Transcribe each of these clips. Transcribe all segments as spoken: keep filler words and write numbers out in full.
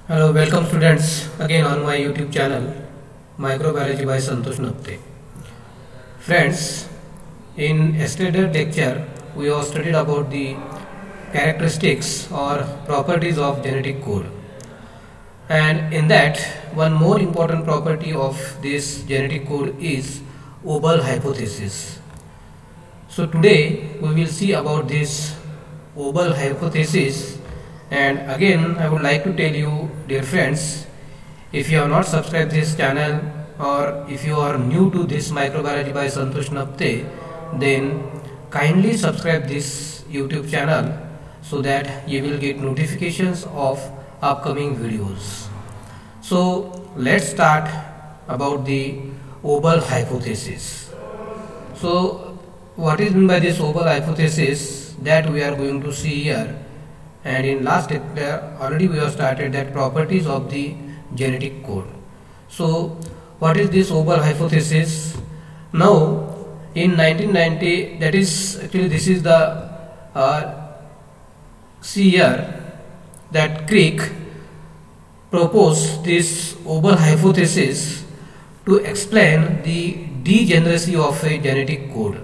Hello, welcome students again on my YouTube channel Microbiology by Santosh Napte. Friends, in yesterday's lecture we have studied about the characteristics or properties of genetic code, and in that one more important property of this genetic code is Abel hypothesis. So today we will see about this Abel hypothesis. And again I would like to tell you, dear friends, if you have not subscribed this channel or if you are new to this Microbiology by Santosh Napte, then kindly subscribe this YouTube channel so that you will get notifications of upcoming videos. So let's start about the Abel hypothesis. So what is meant by this Abel hypothesis, that we are going to see here. And in last lecture already we have started that properties of the genetic code. So what is this Abel hypothesis? Now in nineteen ninety, that is actually this is the uh, see here that Crick proposed this Abel hypothesis to explain the degeneracy of a genetic code.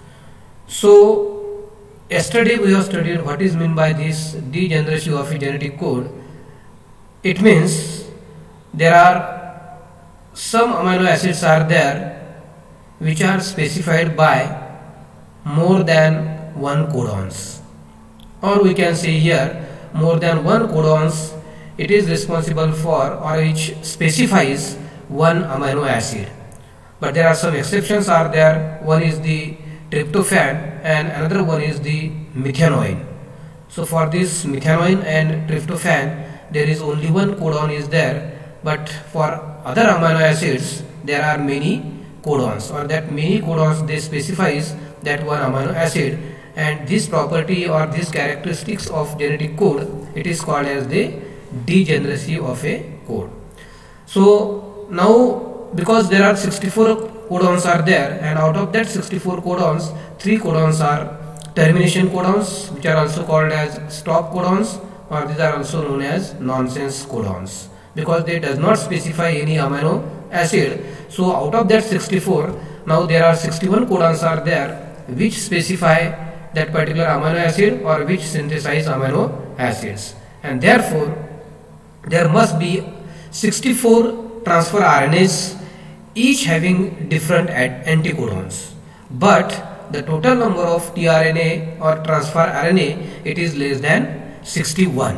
So yesterday we have studied what is meant by this degeneracy of a genetic code. It means there are some amino acids are there which are specified by more than one codons, or we can say here more than one codons. It is responsible for or which specifies one amino acid, but there are some exceptions are there. One is the tryptophan and another one is the methanoin. So for this methanoin and tryptophan there is only one codon is there, but for other amino acids there are many codons, or that many codons they specifies that one amino acid, and this property or this characteristics of genetic code, it is called as the degeneracy of a code. So now because there are sixty-four codons are there, and out of that sixty-four codons, three codons are termination codons, which are also called as stop codons, or these are also known as nonsense codons, because they does not specify any amino acid. So out of that sixty-four, now there are sixty-one codons are there which specify that particular amino acid or which synthesize amino acids, and therefore there must be sixty-four transfer R N As, each having different anticodons, but the total number of tRNA or transfer R N A, it is less than sixty-one.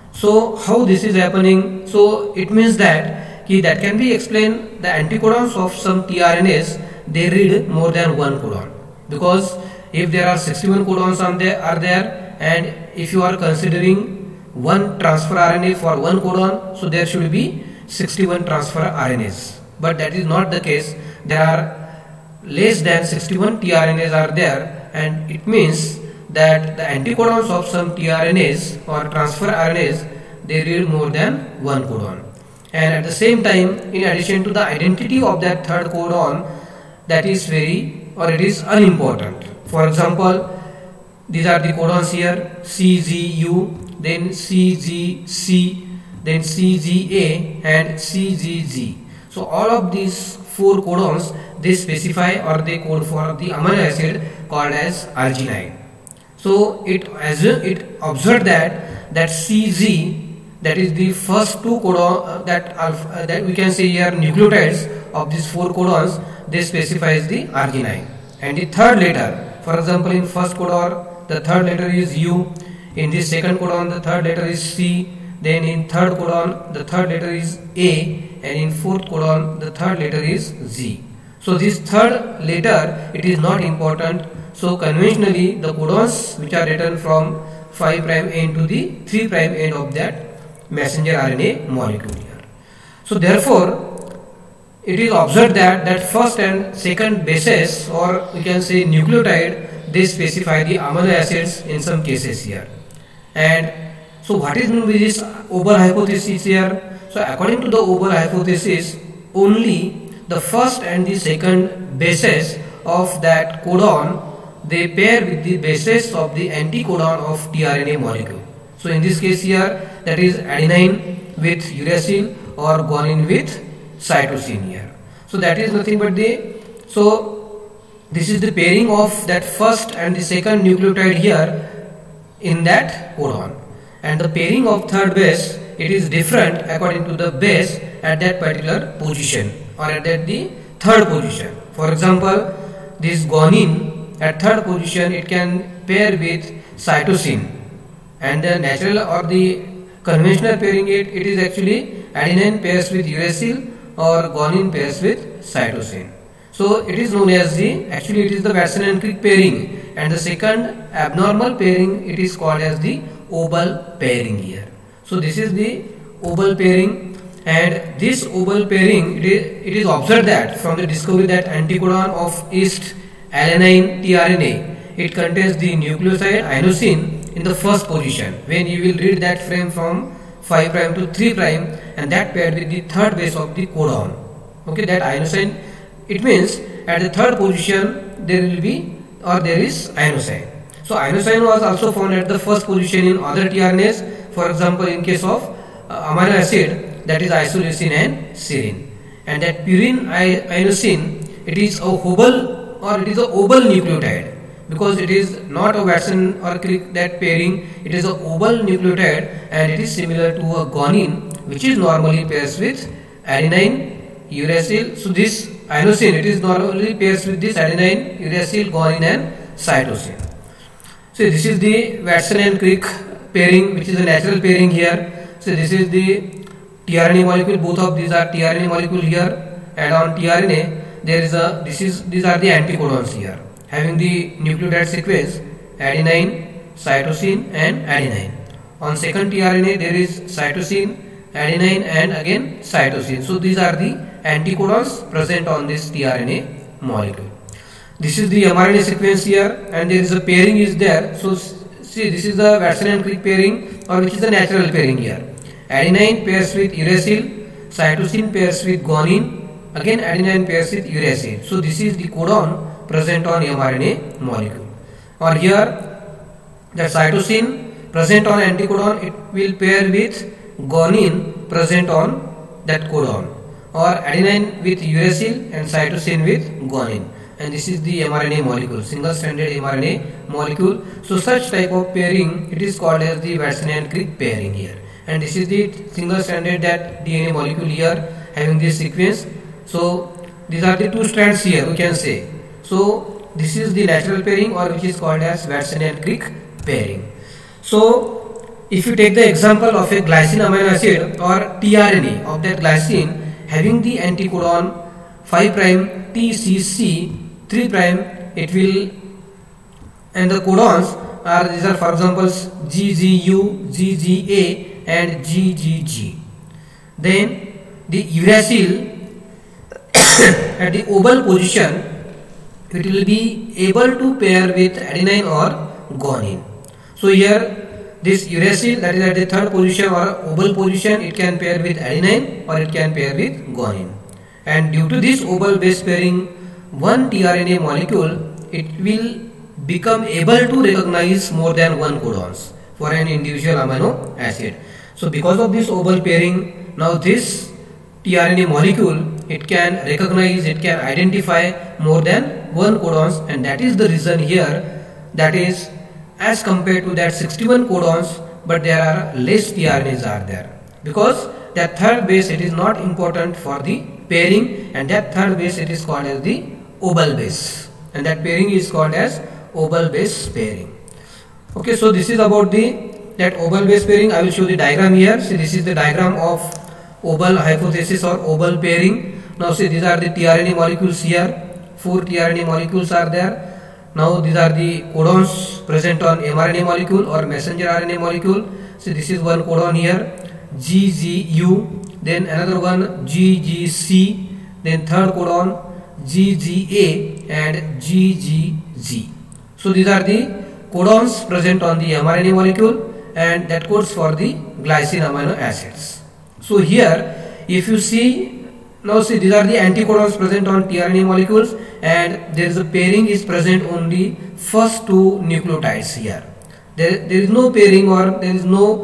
So how this is happening? So it means that ki that can be explained, the anticodons of some tRNAs, they read more than one codon, because if there are sixty-one codons are there, are there and if you are considering one transfer R N A for one codon, so there should be sixty-one transfer R N As, but that is not the case. There are less than sixty-one tRNAs are there, and it means that the anticodons of some tRNAs or transfer R N As, they read more than one codon, and at the same time, in addition to the identity of that third codon, that is very or it is unimportant. For example, these are the codons here: C G U, then C G C, then C G A and C G G. So all of these four codons, they specify or they code for the amino acid called as arginine. So it as it observed that that C G, that is the first two codon uh, that alpha, uh, that we can say here nucleotides of these four codons, they specifies the arginine, and the third letter, for example in first codon the third letter is U, in the second codon the third letter is C, then in third codon the third letter is A, and in fourth codon the third letter is Z. So this third letter, it is not important. So conventionally the codons which are written from five prime end to the three prime end of that messenger R N A molecule here. So therefore it is observed that that first and second bases, or we can say nucleotide, they specify the amino acids in some cases here. And so what is meant by this Abel hypothesis here? So according to the Abel hypothesis, only the first and the second bases of that codon, they pair with the bases of the anticodon of tRNA molecule. So in this case here, that is adenine with uracil or guanine with cytosine here. So that is nothing but the, so this is the pairing of that first and the second nucleotide here in that codon, and the pairing of third base, it is different according to the base at that particular position or at that the third position. For example, this guanine at third position, it can pair with cytosine, and the natural or the conventional pairing, it, it is actually adenine pairs with uracil or guanine pairs with cytosine. So it is known as the, actually it is the Watson and Crick pairing, and the second abnormal pairing, it is called as the Abel pairing here. So this is the Abel pairing, and this Abel pairing, it is, it is observed that from the discovery that anticodon of East alanine tRNA, it contains the nucleoside inosine in the first position when you will read that frame from five prime to three prime, and that paired with the third base of the codon. Okay, that inosine, it means at the third position there will be or there is inosine. So inosine was also found at the first position in other tRNAs. For example, in case of uh, amino acid, that is isoleucine and serine, and that purine inosine, it is a Abel or it is a Abel nucleotide, because it is not a Watson or Crick that pairing, it is a Abel nucleotide, and it is similar to a guanine, which is normally pairs with adenine, uracil. So this inosine, it is normally pairs with this adenine, uracil, guanine and cytosine. So this is the Watson and Crick pairing, which is a natural pairing here. So this is the tRNA molecule, both of these are tRNA molecule here, and on tRNA there is a, this is, these are the anticodons here, having the nucleotide sequence adenine, cytosine and adenine. On second tRNA there is cytosine, adenine and again cytosine. So these are the anticodons present on this tRNA molecule. This is the mRNA sequence here, and there is a pairing is there. So see, this is the Watson and Crick pairing, or which is the natural pairing here. Adenine pairs with uracil, cytosine pairs with guanine, again adenine pairs with uracil. So this is the codon present on mRNA molecule. Or here, that cytosine present on anticodon, it will pair with guanine present on that codon, or adenine with uracil and cytosine with guanine. And this is the mRNA molecule, single stranded mRNA molecule. So such type of pairing, it is called as the Watson and Crick pairing here. And this is the single stranded that D N A molecule here, having this sequence. So these are the two strands here, we can say. So this is the natural pairing, or which is called as Watson and Crick pairing. So if you take the example of a glycine amino acid or tRNA of that glycine having the anticodon five prime T C C three prime, it will, and the codons are, these are for example G G U, G G A and G G G. Then the uracil at the Abel position, it will be able to pair with adenine or guanine. So here this uracil, that is at the third position or Abel position, it can pair with adenine or it can pair with guanine. And due to this Abel base pairing, one tRNA molecule, it will become able to recognize more than one codons for an individual amino acid. So because of this Abel pairing, now this tRNA molecule, it can recognize, it can identify more than one codons, and that is the reason here, that is as compared to that sixty-one codons, but there are less tRNAs are there, because that third base, it is not important for the pairing, and that third base, it is called as the Abel base, and that pairing is called as Abel base pairing. Okay, so this is about the that Abel base pairing. I will show the diagram here. See, this is the diagram of Abel hypothesis or Abel pairing. Now see, these are the tRNA molecules here. Four tRNA molecules are there. Now these are the codons present on mRNA molecule or messenger R N A molecule. See, this is one codon here, G G U, then another one G G C, then third codon G G A and G G G. So these are the codons present on the mRNA molecule, and that codes for the glycine amino acids. So here if you see, now see, these are the anticodons present on tRNA molecules, and there is a pairing is present on the first two nucleotides here. There, there is no pairing or there is no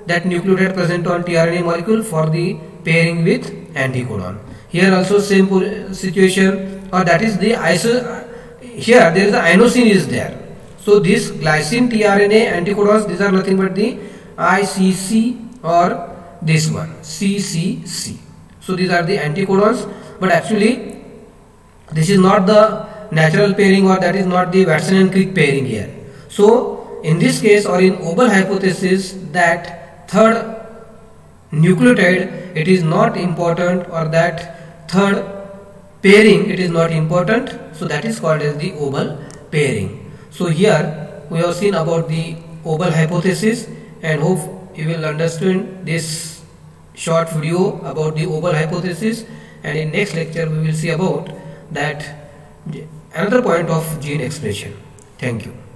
that nucleotide present on tRNA molecule for the pairing with anticodon. Here also same situation, or that is the iso. Here there is the inosine is there. So this glycine tRNA anticodons, these are nothing but the I C C or this one C C C. So these are the anticodons, but actually this is not the natural pairing, or that is not the Watson and Crick pairing here. So in this case, or in Abel hypothesis, that third nucleotide it is not important, or that third pairing it is not important, so that is called as the Abel pairing. So here we have seen about the Abel hypothesis, and hope you will understand this short video about the Abel hypothesis, and in next lecture we will see about that another point of gene expression. Thank you.